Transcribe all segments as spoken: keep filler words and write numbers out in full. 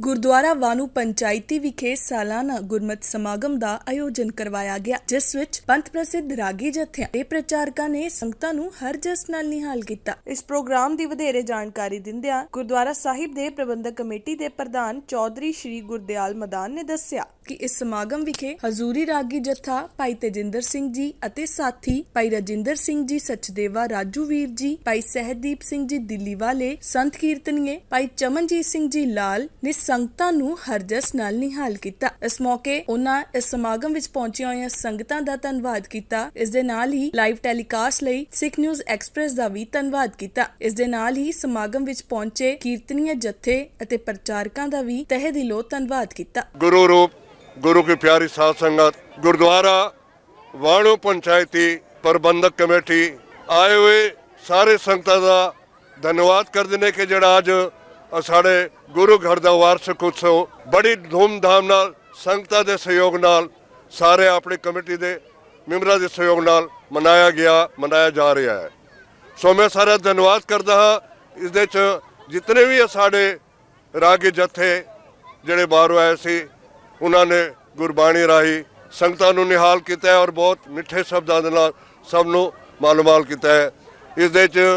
गुरुद्वारा वानू पंचायती विखे सालाना गुरमत समागम का आयोजन करवाया गया, जिस विच पंथ प्रसिद्ध रागी जत्थियां ते प्रचारकां ने संगतां नूं हर जस नाल निहाल कीता। इस प्रोग्राम की वधेरे जानकारी दिंदियां गुरुद्वारा साहिब दे प्रबंधक कमेटी दे प्रधान चौधरी श्री गुरदयाल मदान ने दस्सिया कि इस समागम विखे हजूरी रागी जत्था भाई तेजिंदर सिंह जी अते साथी भाई राजिंदर सिंह जी सचदेवा राजू वीर जी, भाई सहदीप सिंह जी दिल्ली वाले, संत कीर्तनीय भाई चमनजीत सिंह जी लाल ने संगतां नूं हरजस नाल निहाल कीता। इस मौके उन्हां इस समागम विच पहुंचियां होईयां संगतां दा धन्नवाद कीता। इस दे नाल ही लाइव टैलीकास्ट लई सिख न्यूज़ एक्सप्रैस दा भी धन्नवाद कीता। इस दे नाल ही समागम विच पहुंचे कीर्तनीय जत्थे अते प्रचारकां दा भी तहे दिलों धन्नवाद कीता। गुरु रूप गुरु की प्यारी साध संगत, गुरुद्वारा वाणू पंचायती प्रबंधक कमेटी आए हुए सारे संगतां दा धन्यवाद कर देने के जड़ा अज साढ़े गुरु घर दा वार्षिक उत्सव बड़ी धूमधाम नाल संगतां दे सहयोग नाल सारे अपनी कमेटी दे मैंबरां दे सहयोग नाल मनाया गया मनाया जा रहा है। सो मैं सारा धन्यवाद करदा हाँ। इस दे च जितने भी साढ़े रागी जत्थे जिहड़े बाहरों आए सी उन्होंने गुरबाणी राही संगतां नूं निहाल किया है और बहुत मिठे शब्दां दे नाल सब नूं मालूमाल किया है। इस दे च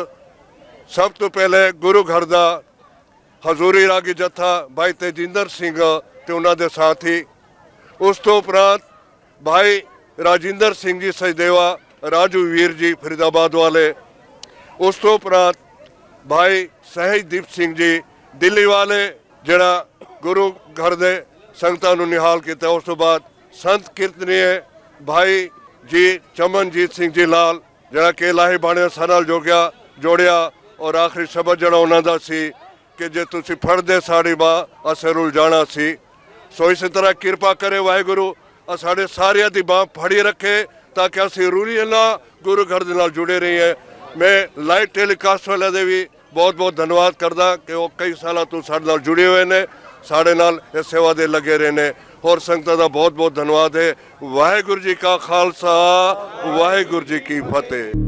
सब तो पहले गुरु घर दा हजूरी रागी जत्था भाई तेजिंदर सिंह ते उन्हां दे साथी, उस तो उपरांत भाई राजिंदर सिंह जी सचदेवा राजू वीर जी फरीदाबाद वाले, उस तो उपरांत भाई सहजदीप सिंह जी दिल्ली वाले जिहड़ा गुरु घर दे संगतां नूं निहाल किया। उस तो बाद संत कीर्तनीय भाई जी चमनजीत सिंह जी लाल जिहड़ा कि लाही बाणे साल जोगिया जोड़िया और आखिरी शब्द जिहड़ा उन्हां दा सी कि जे तुसीं फड़दे साड़ी बांह असें रुल जाना सी। सो इस तरह किरपा करे वाहिगुरु साढ़े सारियां दी बांह फड़ी रखे ताकि असीं रूली ना गुरु घर दे नाल जुड़े रहिए। मैं लाइव टेलीकास्ट वाले दे भी बहुत बहुत धन्यवाद करदा कि वो कई साल तो साडे नाल जुड़े हुए ने, साढ़े नाल इस सेवा दे लगे रहे ने और संगतां दा बहुत बहुत धन्यवाद है। वाहिगुरू जी का खालसा वाहिगुरू जी की फतेह।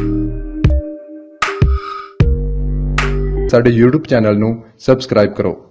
साडे यूट्यूब चैनल नूं सबसक्राइब करो।